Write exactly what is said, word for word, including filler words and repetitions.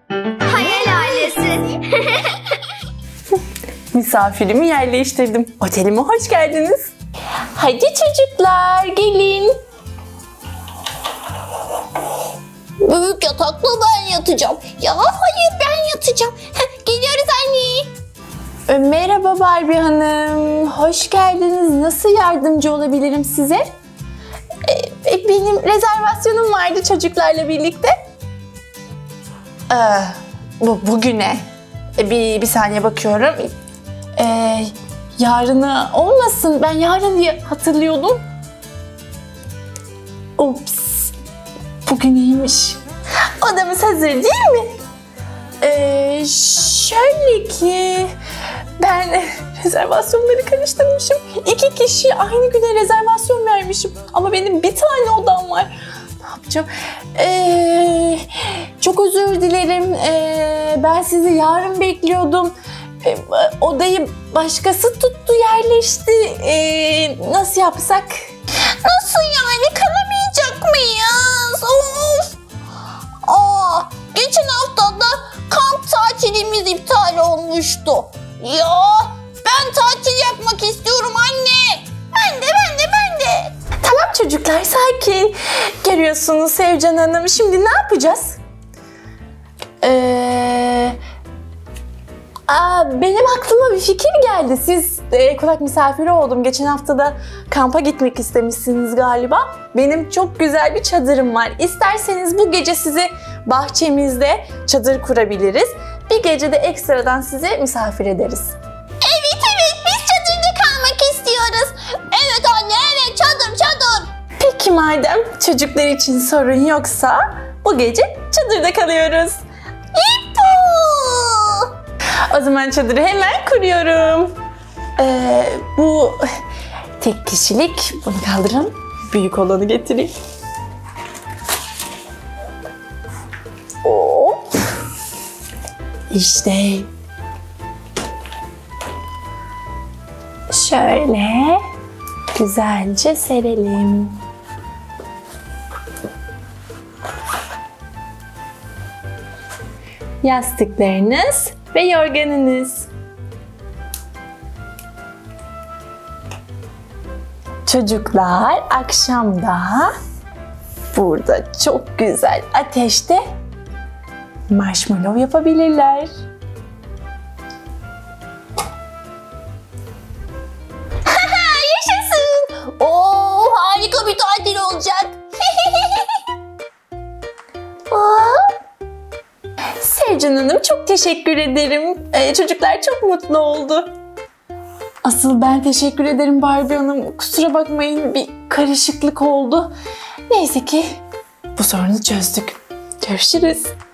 Hayal ailesi. Misafirimi yerleştirdim. Otelime hoş geldiniz. Hadi çocuklar gelin. Büyük yatakta ben yatacağım. Ya hayır ben yatacağım. Heh, geliyoruz anne. Merhaba Barbie Hanım. Hoş geldiniz. Nasıl yardımcı olabilirim size? Ee, benim rezervasyonum vardı çocuklarla birlikte. Ee, bu bugüne. Ee, bir, bir saniye bakıyorum. Ee, yarına olmasın. Ben yarın diye hatırlıyordum. Ups. Bugüneymiş. Odamız hazır değil mi? Ee, şöyle ki ben rezervasyonları karıştırmışım. İki kişi aynı güne rezervasyon vermişim. Ama benim bir tane odam var. Ne yapacağım? Ee, çok özür dilerim. Ee, ben sizi yarın bekliyordum. Ee, odayı başkası tuttu, yerleşti. Ee, nasıl yapsak? Nasıl yani? Kalamayacak mıyız? Of! Aa, geçen hafta da kamp tatilimiz iptal olmuştu. Ya ben tatil yapmak istiyorum anne. Ben de ben de ben de. Tamam çocuklar sakin. Görüyorsunuz Sevcan Hanım. Şimdi ne yapacağız? Ee, aa, benim aklıma bir fikir geldi. Siz e, kulak misafiri oldum. Geçen hafta da kampa gitmek istemişsiniz galiba. Benim çok güzel bir çadırım var. İsterseniz bu gece sizi bahçemizde çadır kurabiliriz. Bir gece de ekstradan sizi misafir ederiz. Evet evet biz çadırda kalmak istiyoruz. Evet anne evet çadır çadır. Peki madem çocuklar için sorun yoksa bu gece çadırda kalıyoruz. Yippu! O zaman çadırı hemen kuruyorum. Ee, bu tek kişilik. Bunu kaldıralım. Büyük olanı getireyim. Hop. İşte. Şöyle güzelce serelim. Yastıklarınız ve yorganınız. Çocuklar akşamda burada çok güzel ateşte marshmallow yapabilirler. Yaşasın. Oo harika bir tatil olacak. Sevcan Hanım çok teşekkür ederim. Ee, çocuklar çok mutlu oldu. Asıl ben teşekkür ederim Barbie Hanım. Kusura bakmayın bir karışıklık oldu. Neyse ki bu sorunu çözdük. Görüşürüz.